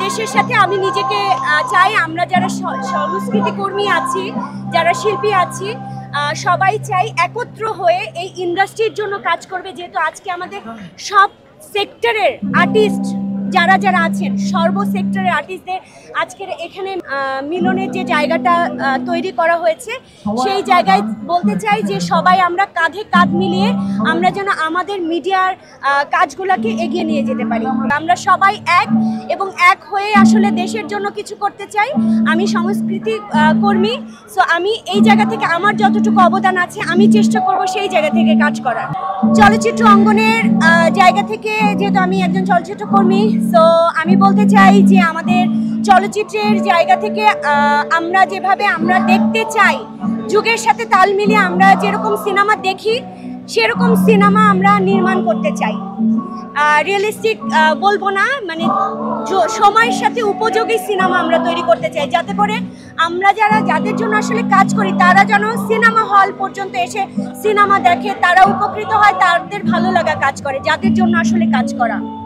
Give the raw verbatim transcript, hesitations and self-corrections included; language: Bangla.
দেশের সাথে আমি নিজেকে চাই আমরা যারা সংস্কৃতি কর্মী আছি, যারা শিল্পী আছি, সবাই চাই একত্র হয়ে এই ইন্ডাস্ট্রির জন্য কাজ করবে। যেহেতু আজকে আমাদের সব সেক্টরের আর্টিস্ট যারা যারা আছেন, সর্ব সেক্টরের আর্টিস্টদের আজকের এখানে মিলনের যে জায়গাটা তৈরি করা হয়েছে, সেই জায়গায় বলতে চাই যে সবাই আমরা কাঁধে কাঁধ মিলিয়ে আমরা যেন আমাদের মিডিয়ার কাজগুলোকে এগিয়ে নিয়ে যেতে পারি। আমরা সবাই এক এবং এক হয়ে আসলে দেশের জন্য কিছু করতে চাই। আমি সংস্কৃতি কর্মী, সো আমি এই জায়গা থেকে আমার যতটুকু অবদান আছে আমি চেষ্টা করব সেই জায়গা থেকে কাজ করার। চলচ্চিত্র অঙ্গনের জায়গা থেকে, যেহেতু আমি একজন চলচ্চিত্র কর্মী, সো আমি বলতে চাই যে আমাদের চলচ্চিত্রের জায়গা থেকে আমরা যেভাবে আমরা দেখতে চাই, যুগের সাথে তাল মিলিয়ে আমরা যেরকম সিনেমা দেখি সেরকম সিনেমা আমরা নির্মাণ করতে চাই। রিয়েলিস্টিক বলবো না, মানে সময়ের সাথে উপযোগী সিনেমা আমরা তৈরি করতে চাই, যাতে করে আমরা যারা যাদের জন্য আসলে কাজ করি তারা যেন সিনেমা হল পর্যন্ত এসে সিনেমা দেখে, তারা উপকৃত হয়, তাদের ভালো লাগা কাজ করে, যাদের জন্য আসলে কাজ করা।